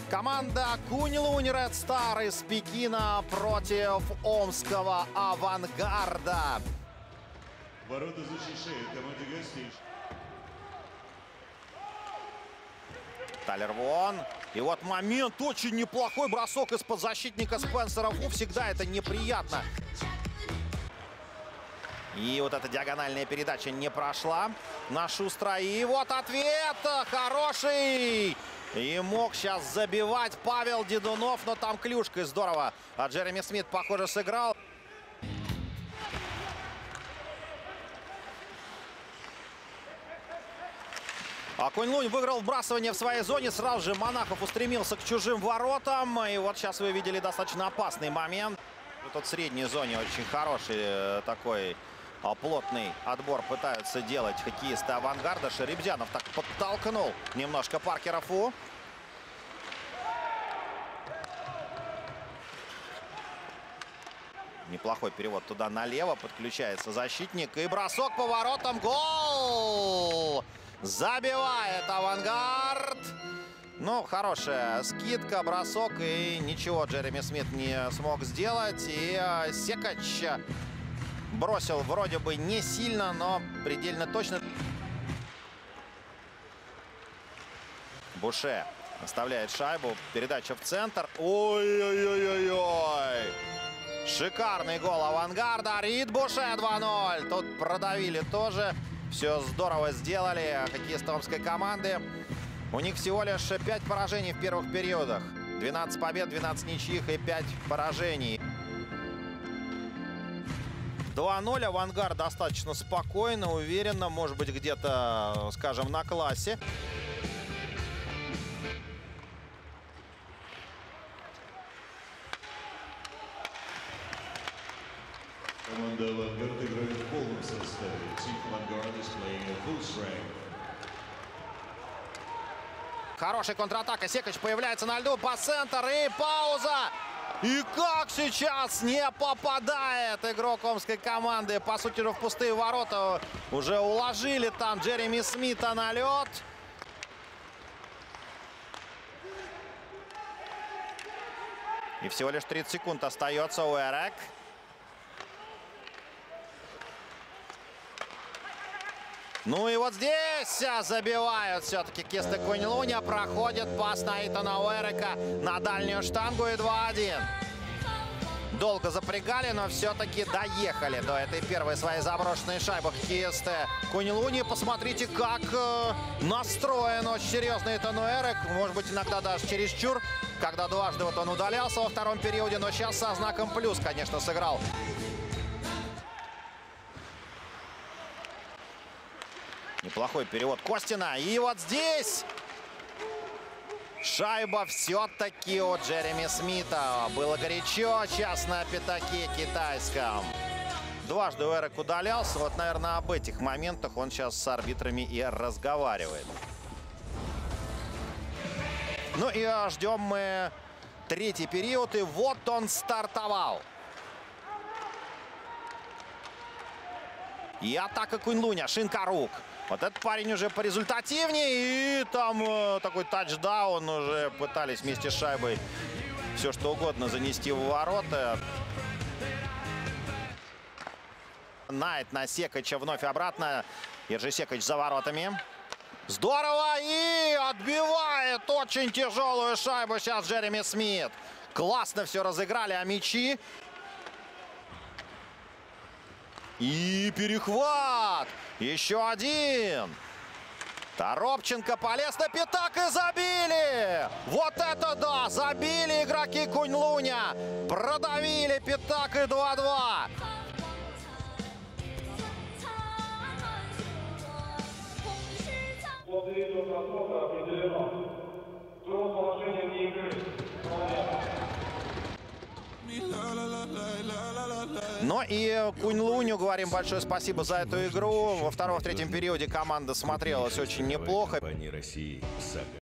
Команда Кунь-Лунь Ред Стар из Пекина против омского Авангарда. Ворота защищает команде гостей. Тайлер Вон. И вот момент, очень неплохой бросок из-под защитника Спенсера Ву. Всегда это неприятно. И вот эта диагональная передача не прошла на Шустра. И вот ответ хороший. И мог сейчас забивать Павел Дедунов, но там клюшкой здорово. А Джереми Смит, похоже, сыграл. А Кунь-Лунь выиграл вбрасывание в своей зоне. Сразу же Монахов устремился к чужим воротам. И вот сейчас вы видели достаточно опасный момент. Тут в средней зоне очень хороший такой плотный отбор пытаются делать хоккеисты Авангарда. Шеребзянов так подтолкнул немножко Паркера Фу. Неплохой перевод туда налево. Подключается защитник. И бросок по воротам. Гол! Забивает Авангард. Ну, хорошая скидка, бросок. И ничего Джереми Смит не смог сделать. И Секач бросил вроде бы не сильно, но предельно точно. Буше оставляет шайбу. Передача в центр. Ой-ой-ой-ой-ой. Шикарный гол Авангарда. Рид Буше 2-0. Тут продавили тоже. Все здорово сделали хоккеисты омской команды. У них всего лишь 5 поражений в первых периодах. 12 побед, 12 ничьих и 5 поражений. 2-0. Авангард достаточно спокойно, уверенно. Может быть, где-то, скажем, на классе. Команда Авангард играет в полном составе. Team Vanguard is playing at full strength. Хорошая контратака. Секач появляется на льду по центру. И пауза. И как сейчас не попадает игрок омской команды. По сути же в пустые ворота уже уложили там Джереми Смита на лед. И всего лишь 30 секунд остается у Эрек. Ну и вот здесь забивают все-таки кисты Кунь-Луня. Проходит пас на Итана Уэрека на дальнюю штангу и 2-1. Долго запрягали, но все-таки доехали до этой первой своей заброшенной шайбы хоккеисты Кунь-Луни. Посмотрите, как настроен очень серьезный Итан Уэрек. Может быть, иногда даже чересчур, когда дважды вот он удалялся во втором периоде. Но сейчас со знаком плюс, конечно, сыграл. Неплохой перевод Костина. И вот здесь шайба все-таки у Джереми Смита. Было горячо сейчас на пятаке китайском. Дважды Эрик удалялся. Вот, наверное, об этих моментах он сейчас с арбитрами и разговаривает. Ну и ждем мы третий период. И вот он стартовал. И атака Кунь-Луня. Шинкарук. Вот этот парень уже порезультативнее. И там такой тачдаун. Уже пытались вместе с шайбой все что угодно занести в ворота. Найт на Секача вновь обратно. Ержи Секач за воротами. Здорово! И отбивает очень тяжелую шайбу сейчас Джереми Смит. Классно все разыграли, а мячи. И перехват. Еще один. Торопченко полез на пятак и забили. Вот это да! Забили игроки Кунь-Луня. Продавили пятак и 2-2. После этого просмотра определено. Кто положением игры? Ну и Кунь-Луню говорим большое спасибо за эту игру. Во втором-третьем периоде команда смотрелась очень неплохо. России «Сага».